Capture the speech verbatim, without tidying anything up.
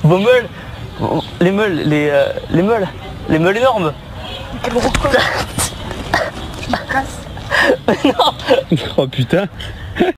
Vos meules. Les meules, les, euh, les meules. Les meules énormes. Tu me casses. Non. Oh putain.